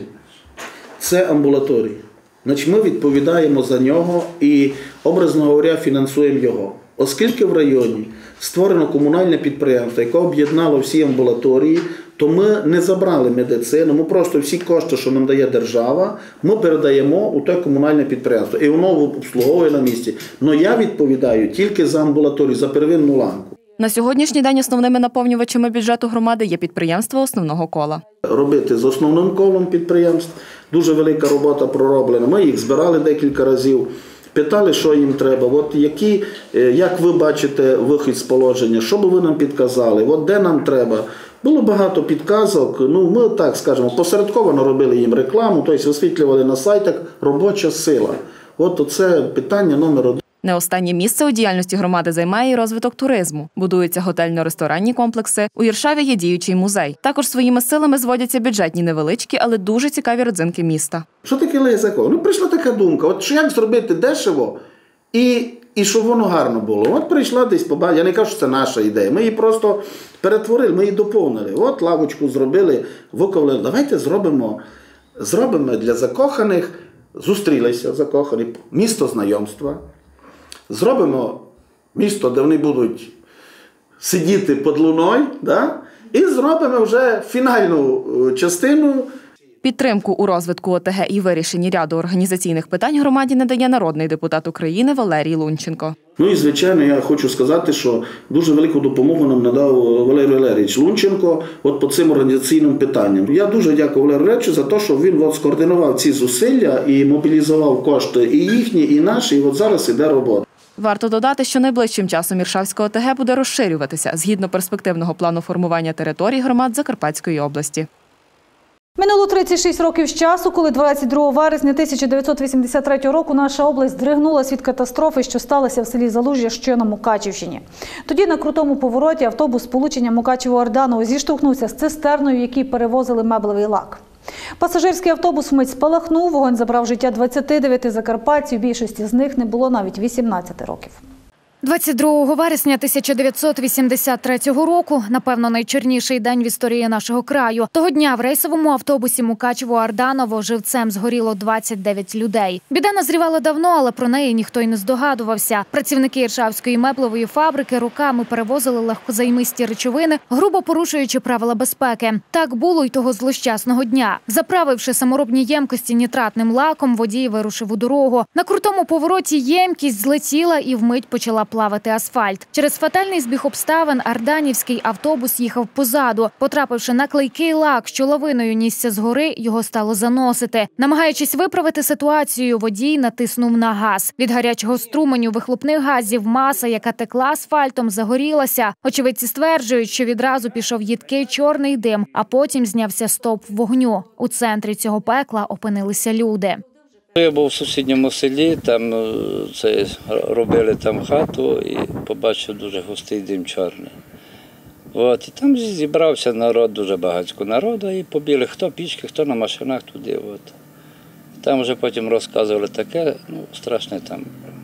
Це амбулаторії. Значить, ми відповідаємо за нього і, образно говоря, фінансуємо його. Оскільки в районі створено комунальне підприємство, яке об'єднало всі амбулаторії, то ми не забрали медицину, ми просто всі кошти, що нам дає держава, ми передаємо у те комунальне підприємство. І воно обслуговує на місці. Але я відповідаю тільки за амбулаторію, за первинну ланку. На сьогоднішній день основними наповнювачами бюджету громади є підприємства основного кола. Робити з основним колом підприємств. Дуже велика робота пророблена. Ми їх збирали декілька разів. Питали, що їм треба, от які, як ви бачите вихід з положення, що би ви нам підказали, от де нам треба. Було багато підказок, ну ми так скажемо, посередковано робили їм рекламу, тобто висвітлювали на сайтах робоча сила. От це питання номер один. Не останнє місце у діяльності громади займає і розвиток туризму. Будуються готельно-ресторанні комплекси, у Іршаві є діючий музей. Також своїми силами зводяться бюджетні невеличкі, але дуже цікаві родзинки міста. Що таке Лизако? Ну прийшла така думка, от як зробити дешево і, і щоб воно гарно було. От прийшла десь побачила, я не кажу, що це наша ідея, ми її просто перетворили, ми її доповнили. От лавочку зробили, виковали, давайте зробимо, зробимо для закоханих, зустрілися закохані, місто знайомства. Зробимо місто, де вони будуть сидіти під луною, да? І зробимо вже фінальну частину. Підтримку у розвитку О Те Ге і вирішенні ряду організаційних питань громаді надає народний депутат України Валерій Лунченко. Ну і, звичайно, я хочу сказати, що дуже велику допомогу нам надав Валерій Валерійович Лунченко от по цим організаційним питанням. Я дуже дякую Валерію Валерійовичу за те, що він от скоординував ці зусилля і мобілізував кошти і їхні, і наші, і от зараз іде робота. Варто додати, що найближчим часом Іршавська ОТГ буде розширюватися згідно перспективного плану формування територій громад Закарпатської області. Минуло тридцять шість років з часу, коли двадцять другого вересня тисяча дев'ятсот вісімдесят третього року наша область здригнулась від катастрофи, що сталася в селі Залужжя, що на Мукачівщині. Тоді на крутому повороті автобус сполучення Мукачево-Орданово зіштовхнувся з цистерною, в якій перевозили меблевий лак. Пасажирський автобус вмить спалахнув, вогонь забрав життя двадцяти дев'яти закарпатців, більшості з них не було навіть вісімнадцяти років. двадцять другого вересня тисяча дев'ятсот вісімдесят третього року, напевно, найчорніший день в історії нашого краю. Того дня в рейсовому автобусі Мукачево-Орданово живцем згоріло двадцять дев'ять людей. Біда назрівала давно, але про неї ніхто й не здогадувався. Працівники Іршавської меблевої фабрики роками перевозили легкозаймисті речовини, грубо порушуючи правила безпеки. Так було й того злощасного дня. Заправивши саморобні ємкості нітратним лаком, водій вирушив у дорогу. На крутому повороті ємкість злетіла і вмить почала плавати асфальт. Через фатальний збіг обставин арданівський автобус їхав позаду. Потрапивши на клейкий лак, що лавиною нісся згори, його стало заносити. Намагаючись виправити ситуацію, водій натиснув на газ. Від гарячого струменю вихлопних газів маса, яка текла асфальтом, загорілася. Очевидці стверджують, що відразу пішов їдкий чорний дим, а потім знявся стовп вогню. У центрі цього пекла опинилися люди. Я був в сусідньому селі, там це, робили там хату і побачив дуже густий дим чорний. От, і там зібрався народ, дуже багатько народу, і побігли хто пішки, хто на машинах туди. От. Там вже потім розказували таке, ну, страшне там.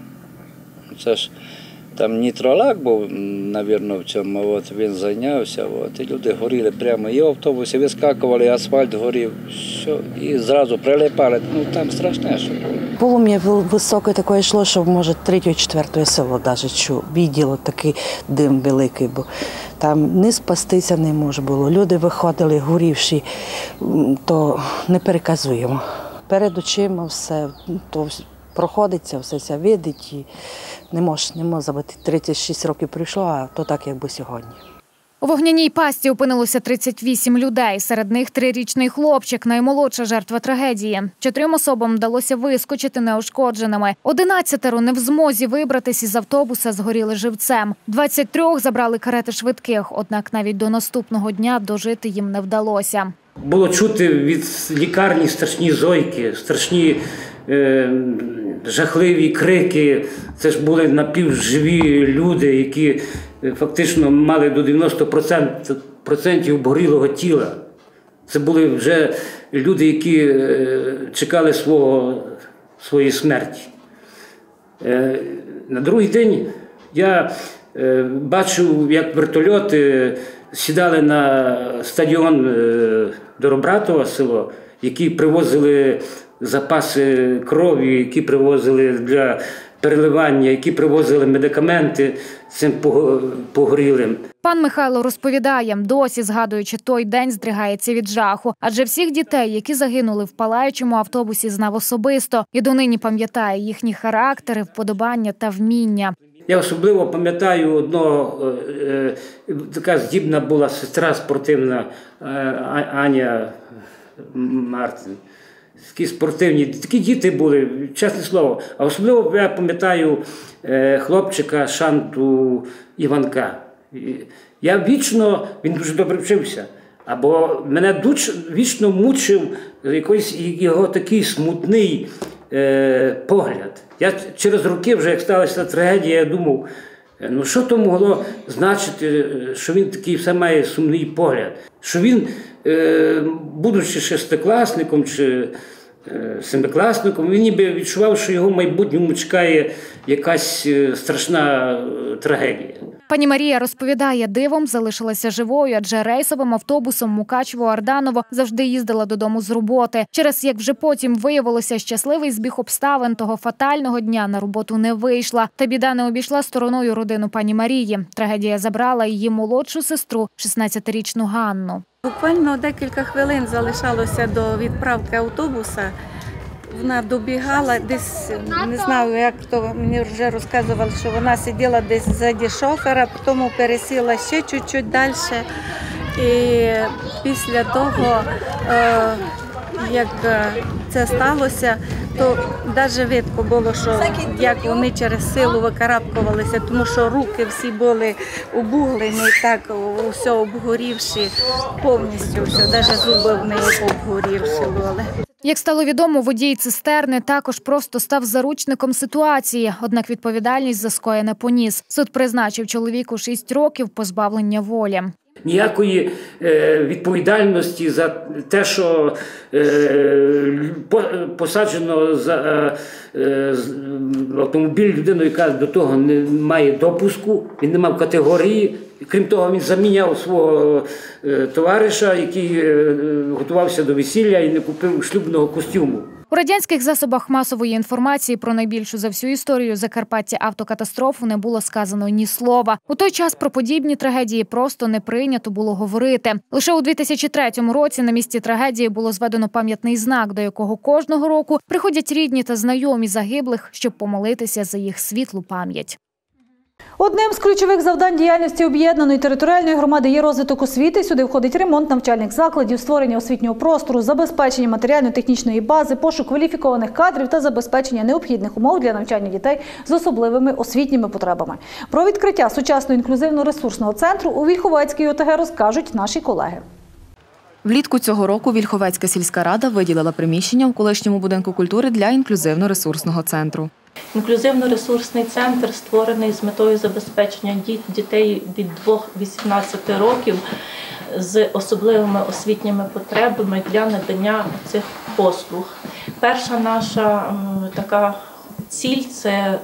Це ж там нітролак був, мабуть, в цьому, от, він зайнявся, от, і люди горіли прямо, і в автобусі вискакували, і асфальт горів, що, і зразу прилипали, ну там страшне, що було. Полум'я високе таке йшло, що, може, третє-четверте село навіть чу, бачило такий дим великий, бо там не спастися не може було. Люди виходили горівші, то не переказуємо. Перед очима все, то проходиться, все це видить і не може, не може забути. тридцять шість років пройшло, а то так, якби сьогодні. У вогняній пастці опинилося тридцять вісім людей. Серед них трирічний хлопчик, наймолодша жертва трагедії. Чотирьом особам вдалося вискочити неушкодженими. Одинадцятеро не в змозі вибратись із автобуса, згоріли живцем. двадцять трьох забрали карети швидких, однак навіть до наступного дня дожити їм не вдалося. Було чути від лікарні страшні зойки, страшні е, жахливі крики. Це ж були напівживі люди, які фактично мали до дев'яноста відсотків обгорілого тіла. Це були вже люди, які е, чекали свого, своєї смерті. Е, на другий день я е, бачив, як вертольоти сідали на стадіон Доробратова село, які привозили запаси крові, які привозили для переливання, які привозили медикаменти цим погорілим. Пан Михайло розповідає, досі згадуючи той день, здригається від жаху. Адже всіх дітей, які загинули в палаючому автобусі, знав особисто. І донині пам'ятає їхні характери, вподобання та вміння. Я особливо пам'ятаю одного, е, така здібна була сестра спортивна е, Аня Мартин. Такі спортивні, такі діти були, чесне слово. А особливо я пам'ятаю е, хлопчика Шанту Іванка. Я вічно, він дуже добре вчився, або мене дуч, вічно мучив якийсь його такий смутний е, погляд. Я через роки вже, як сталася трагедія, я думав, ну що то могло значити, що він такий все має сумний погляд. Що він, е, будучи шестикласником чи е, семикласником, він ніби відчував, що його в майбутньому чекає якась е, страшна е, трагедія. Пані Марія розповідає, дивом залишилася живою, адже рейсовим автобусом Мукачево-Орданово завжди їздила додому з роботи. Через, як вже потім виявилося, щасливий збіг обставин того фатального дня на роботу не вийшла. Та біда не обійшла стороною родину пані Марії. Трагедія забрала її молодшу сестру, шістнадцятирічну Ганну. Буквально декілька хвилин залишалося до відправки автобуса. Вона добігала десь, не знаю, як то мені вже розказували, що вона сиділа десь ззаді шофера, потім пересіла ще чуть-чуть далі. І після того, як це сталося, то навіть видко було, що як вони через силу викарабкувалися, тому що руки всі були обуглені, так все обгорівши, повністю все, навіть зуби в неї обгорівши були. Як стало відомо, водій цистерни також просто став заручником ситуації, однак відповідальність за скоєне поніс. Суд призначив чоловіку шість років позбавлення волі. Ніякої е, відповідальності за те, що е, по, посаджено за е, е, автомобіль людину, яка до того не має допуску, він не мав категорії. Крім того, він заміняв свого е, товариша, який е, готувався до весілля і не купив шлюбного костюму. У радянських засобах масової інформації про найбільшу за всю історію Закарпаття автокатастрофу не було сказано ні слова. У той час про подібні трагедії просто не прийнято було говорити. Лише у дві тисячі третьому році на місці трагедії було зведено пам'ятний знак, до якого кожного року приходять рідні та знайомі загиблих, щоб помолитися за їх світлу пам'ять. Одним з ключових завдань діяльності об'єднаної територіальної громади є розвиток освіти. Сюди входить ремонт навчальних закладів, створення освітнього простору, забезпечення матеріально-технічної бази, пошук кваліфікованих кадрів та забезпечення необхідних умов для навчання дітей з особливими освітніми потребами. Про відкриття сучасного інклюзивно-ресурсного центру у Вільховецькій ОТГ розкажуть наші колеги. Влітку цього року Вільховецька сільська рада виділила приміщення у колишньому будинку культури для інклюзивно-ресурсного центру. Інклюзивно-ресурсний центр створений з метою забезпечення дітей від двох до вісімнадцяти років з особливими освітніми потребами для надання цих послуг. Перша наша така ціль – це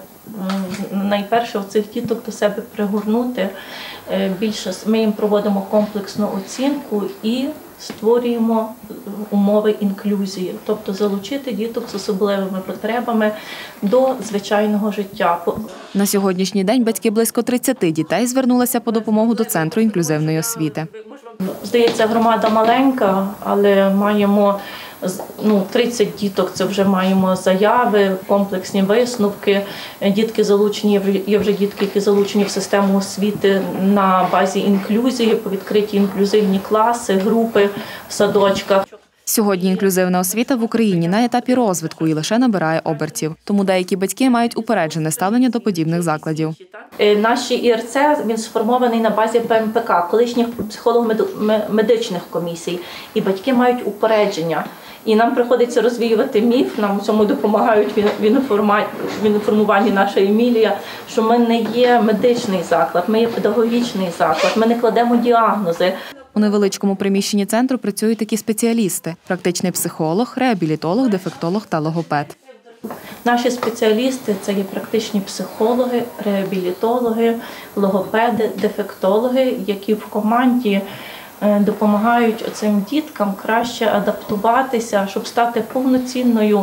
найперше цих діток до себе пригорнути. Більше ми їм проводимо комплексну оцінку і створюємо умови інклюзії, тобто залучити діток з особливими потребами до звичайного життя. На сьогоднішній день батьки близько тридцяти дітей звернулися по допомогу до Центру інклюзивної освіти. Здається, громада маленька, але маємо ну, тридцять діток, це вже маємо заяви, комплексні висновки. Дітки залучені, є вже дітки, які залучені в систему освіти на базі інклюзії, по відкриті інклюзивні класи, групи в садочках. Сьогодні інклюзивна освіта в Україні на етапі розвитку і лише набирає обертів. Тому деякі батьки мають упереджене ставлення до подібних закладів. Наш І Р Це, він сформований на базі П М П К, колишніх психолого-медичних комісій. І батьки мають упередження. І нам приходиться розвіювати міф, нам у цьому допомагають в інформуванні наша Емілія, що ми не є медичний заклад, ми є педагогічний заклад, ми не кладемо діагнози. У невеличкому приміщенні центру працюють такі спеціалісти – практичний психолог, реабілітолог, дефектолог та логопед. Наші спеціалісти – це є практичні психологи, реабілітологи, логопеди, дефектологи, які в команді допомагають цим діткам краще адаптуватися, щоб стати повноцінною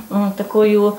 такою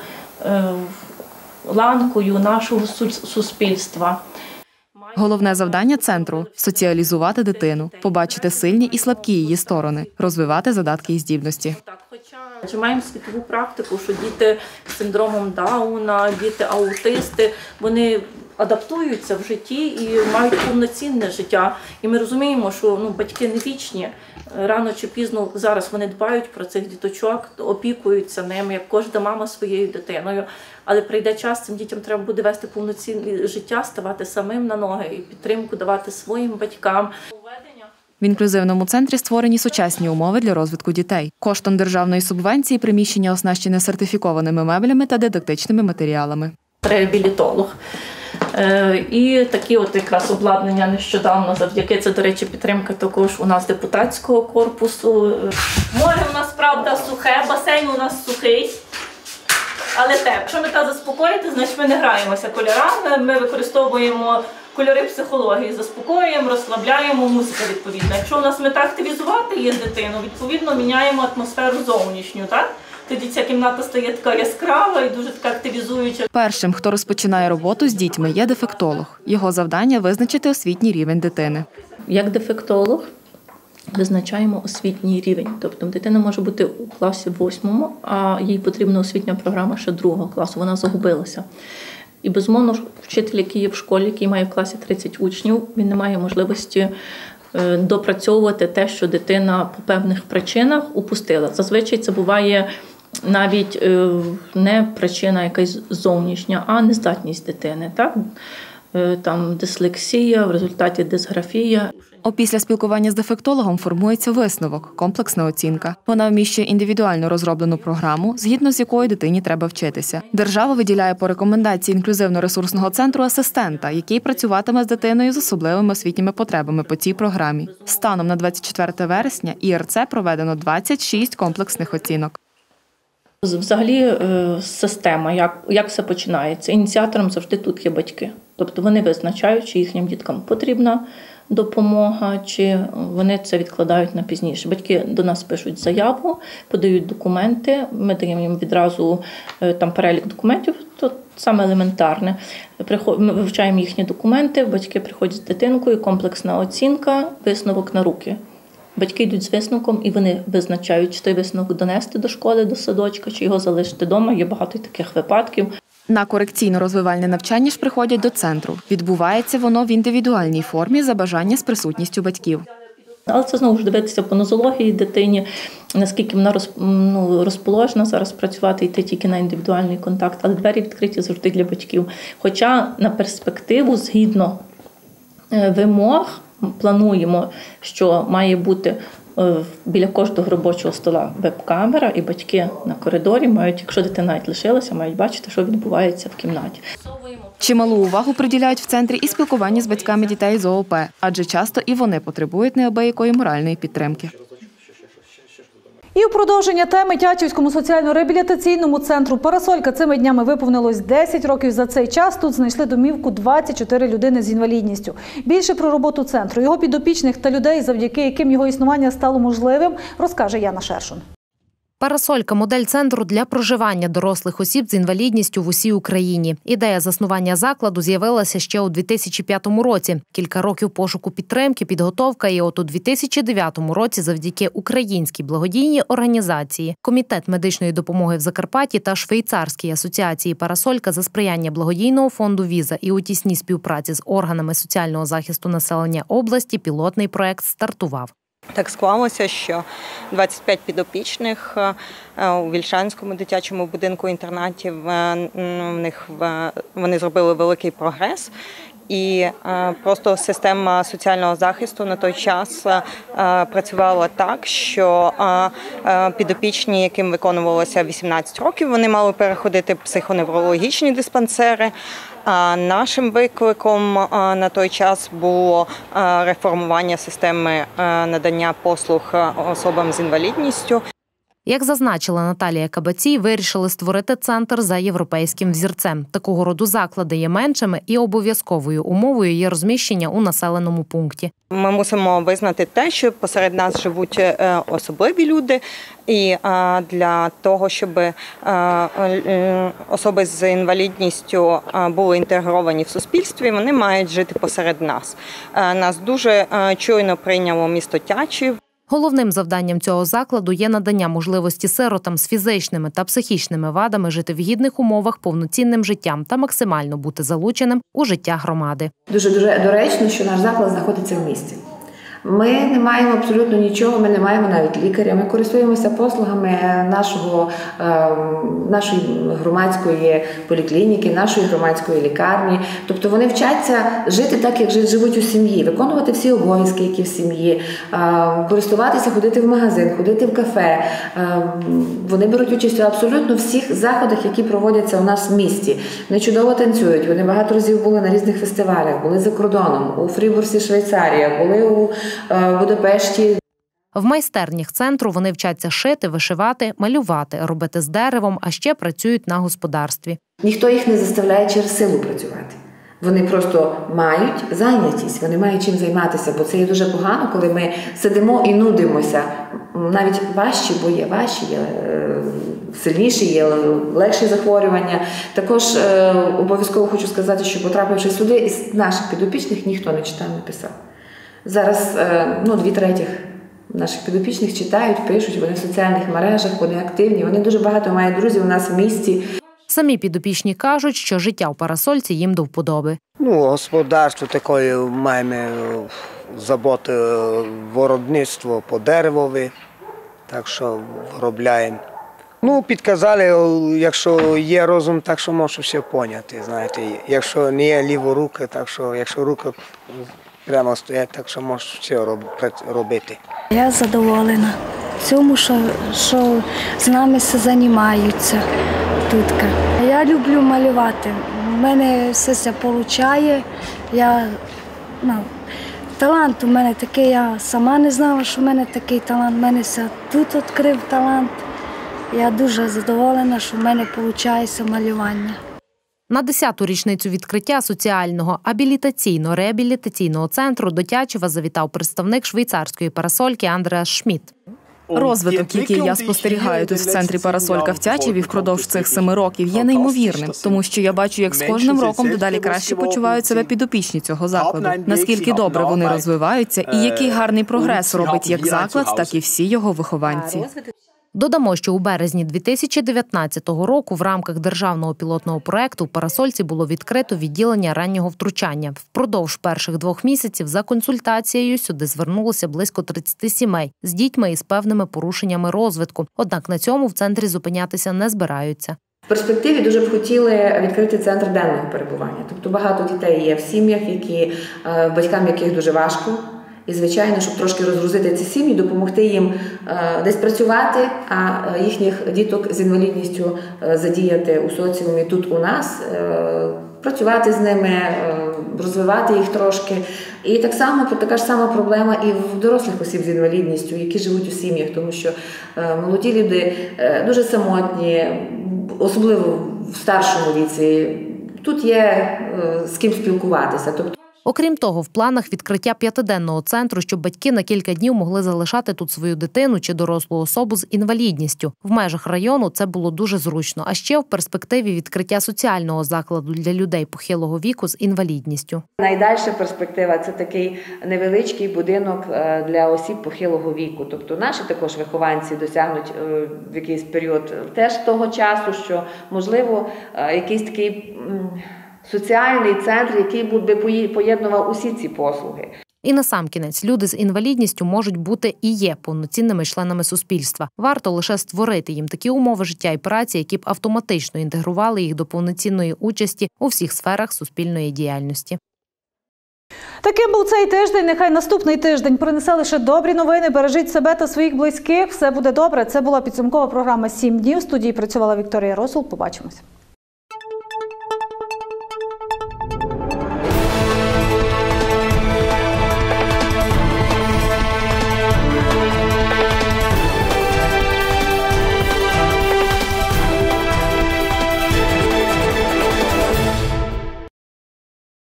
ланкою нашого суспільства. Головне завдання центру – соціалізувати дитину, побачити сильні і слабкі її сторони, розвивати задатки і здібності. Адже маємо світову практику, що діти з синдромом Дауна, діти-аутисти, вони адаптуються в житті і мають повноцінне життя. І ми розуміємо, що ну, батьки не вічні. Рано чи пізно зараз вони дбають про цих діточок, опікуються ними, як кожна мама своєю дитиною. Але прийде час, цим дітям треба буде вести повноцінне життя, ставати самим на ноги і підтримку давати своїм батькам. В інклюзивному центрі створені сучасні умови для розвитку дітей. Коштом державної субвенції приміщення оснащене сертифікованими меблями та дидактичними матеріалами. Реабілітолог. І такі от якраз обладнання нещодавно, завдяки це, до речі, підтримка також у нас депутатського корпусу. Море у нас, правда, сухе, басейн у нас сухий, але те, якщо мета заспокоїти, значить ми не граємося кольорами, ми використовуємо кольори психології, заспокоюємо, розслабляємо, музика відповідно. Якщо у нас мета активізувати її дитину, відповідно міняємо атмосферу зовнішню, так? Тоді ця кімната стає така яскрава і дуже така активізуюча. Першим, хто розпочинає роботу з дітьми, є дефектолог. Його завдання – визначити освітній рівень дитини. Як дефектолог визначаємо освітній рівень. Тобто дитина може бути у класі восьмому, а їй потрібна освітня програма ще другого класу, вона загубилася. І, безумовно, вчитель, який є в школі, який має в класі тридцять учнів, він не має можливості допрацьовувати те, що дитина по певних причинах упустила. Зазвичай це буває навіть не причина якась зовнішня, а нездатність дитини. Так? Там дислексія, в результаті дисграфія. Опісля спілкування з дефектологом формується висновок – комплексна оцінка. Вона вміщує індивідуально розроблену програму, згідно з якою дитині треба вчитися. Держава виділяє по рекомендації інклюзивно-ресурсного центру асистента, який працюватиме з дитиною з особливими освітніми потребами по цій програмі. Станом на двадцять четверте вересня І Р Це проведено двадцять шість комплексних оцінок. Взагалі система, як, як все починається. Ініціатором завжди тут є батьки. Тобто вони визначають, чи їхнім діткам потрібна допомога, чи вони це відкладають на пізніше. Батьки до нас пишуть заяву, подають документи, ми даємо їм відразу там перелік документів, то саме елементарне. Ми вивчаємо їхні документи, батьки приходять з дитинкою, комплексна оцінка, висновок на руки. Батьки йдуть з висновком і вони визначають, чи той висновок донести до школи, до садочка, чи його залишити вдома. Є багато таких випадків. На корекційно-розвивальне навчання ж приходять до центру. Відбувається воно в індивідуальній формі за бажання з присутністю батьків. Але це знову ж дивитися по нозології дитині, наскільки вона ну, розположена зараз працювати, йти тільки на індивідуальний контакт, але двері відкриті завжди для батьків. Хоча на перспективу, згідно вимог, плануємо, що має бути біля кожного робочого стола веб-камера, і батьки на коридорі мають, якщо дитина навіть лишилася, мають бачити, що відбувається в кімнаті. Чималу увагу приділяють в центрі і спілкуванні з батьками дітей з О О Пе, адже часто і вони потребують неабиякої моральної підтримки. І у продовження теми Тячівському соціально-реабілітаційному центру «Парасолька» цими днями виповнилось десять років. За цей час тут знайшли домівку двадцять чотири людини з інвалідністю. Більше про роботу центру, його підопічних та людей, завдяки яким його існування стало можливим, розкаже Яна Шершун. «Парасолька» – модель центру для проживання дорослих осіб з інвалідністю в усій Україні. Ідея заснування закладу з'явилася ще у дві тисячі п'ятому році. Кілька років пошуку підтримки, підготовка і от у дві тисячі дев'ятому році завдяки українській благодійній організації Комітет медичної допомоги в Закарпатті та Швейцарській асоціації «Парасолька» за сприяння благодійного фонду «Віза» і у тісній співпраці з органами соціального захисту населення області пілотний проект стартував. Так склалося, що двадцять п'ять підопічних у Вільшанському дитячому будинку-інтернаті, в них вони зробили великий прогрес. І просто система соціального захисту на той час працювала так, що підопічні, яким виконувалося вісімнадцять років, вони мали переходити в психоневрологічні диспансери. А нашим викликом на той час було реформування системи надання послуг особам з інвалідністю. Як зазначила Наталія Кабацій, вирішили створити центр за європейським взірцем. Такого роду заклади є меншими і обов'язковою умовою є розміщення у населеному пункті. Ми мусимо визнати те, що посеред нас живуть особливі люди, і для того, щоб особи з інвалідністю були інтегровані в суспільстві, вони мають жити посеред нас. Нас дуже чуйно прийняло місто Тячів. Головним завданням цього закладу є надання можливості сиротам з фізичними та психічними вадами жити в гідних умовах повноцінним життям та максимально бути залученим у життя громади. Дуже-дуже доречно, що наш заклад знаходиться в місті. Ми не маємо абсолютно нічого, ми не маємо навіть лікаря. Ми користуємося послугами нашого, нашої громадської поліклініки, нашої громадської лікарні. Тобто вони вчаться жити так, як живуть у сім'ї, виконувати всі обов'язки, які в сім'ї, користуватися, ходити в магазин, ходити в кафе. Вони беруть участь у абсолютно всіх заходах, які проводяться у нас в місті. Вони чудово танцюють, вони багато разів були на різних фестивалях, були за кордоном, у Фрібурсі, Швейцарія, були у Будапешті. В майстернях центру вони вчаться шити, вишивати, малювати, робити з деревом, а ще працюють на господарстві. Ніхто їх не заставляє через силу працювати. Вони просто мають зайнятість, вони мають чим займатися, бо це є дуже погано, коли ми сидимо і нудимося. Навіть важчі, бо є важчі, є сильніші, є легші захворювання. Також е, обов'язково хочу сказати, що потрапивши сюди, із наших підопічних ніхто не читав, не писав. Зараз ну, дві третіх наших підопічних читають, пишуть, вони в соціальних мережах, вони активні, вони дуже багато мають друзів у нас в місті. Самі підопічні кажуть, що життя у Парасольці їм до вподоби. Ну, господарство таке маємо заботи, виробництво по деревові, так що виробляємо Ну, підказали, якщо є розум, так що можу все поняти, знаєте. Якщо не є ліворуки, так що, якщо руки прямо стоять, так що можу все робити. Я задоволена цьому, що, що з нами все займаються тут. Я люблю малювати. У мене все це виходить. Я, ну, талант у мене такий, я сама не знала, що в мене такий талант. У мене все тут відкрив талант. Я дуже задоволена, що в мене виходить малювання. На десяту річницю відкриття соціального абілітаційно-реабілітаційного центру до Тячева завітав представник швейцарської парасольки Андреас Шмідт. Розвиток, який я спостерігаю тут в центрі «Парасолька» в Тячеві впродовж цих семи років, є неймовірним, тому що я бачу, як з кожним роком дедалі краще почувають себе підопічні цього закладу, наскільки добре вони розвиваються і який гарний прогрес робить як заклад, так і всі його вихованці. Додамо, що у березні дві тисячі дев'ятнадцятого року в рамках державного пілотного проекту в «Парасольці» було відкрито відділення раннього втручання. Впродовж перших двох місяців за консультацією сюди звернулося близько тридцяти сімей з дітьми із певними порушеннями розвитку. Однак на цьому в центрі зупинятися не збираються. В перспективі дуже б хотіли відкрити центр денного перебування. Тобто багато дітей є в сім'ях, які, батькам яких дуже важко. І, звичайно, щоб трошки розгрузити ці сім'ї, допомогти їм е, десь працювати, а їхніх діток з інвалідністю е, задіяти у соціумі тут у нас, е, працювати з ними, е, розвивати їх трошки. І так само така ж сама проблема і в дорослих осіб з інвалідністю, які живуть у сім'ях, тому що е, молоді люди е, дуже самотні, особливо в старшому віці. Тут є е, з ким спілкуватися. Тобто Окрім того, в планах відкриття п'ятиденного центру, щоб батьки на кілька днів могли залишати тут свою дитину чи дорослу особу з інвалідністю. В межах району це було дуже зручно. А ще в перспективі відкриття соціального закладу для людей похилого віку з інвалідністю. Найдальша перспектива – це такий невеличкий будинок для осіб похилого віку. Тобто наші також вихованці досягнуть в якийсь період теж того часу, що, можливо, якийсь такий соціальний центр, який би поєднував усі ці послуги. І насамкінець, люди з інвалідністю можуть бути і є повноцінними членами суспільства. Варто лише створити їм такі умови життя і праці, які б автоматично інтегрували їх до повноцінної участі у всіх сферах суспільної діяльності. Таким був цей тиждень. Нехай наступний тиждень принесе лише добрі новини. Бережіть себе та своїх близьких. Все буде добре. Це була підсумкова програма «Сім днів». В студії працювала Вікторія Росул. Побачимось.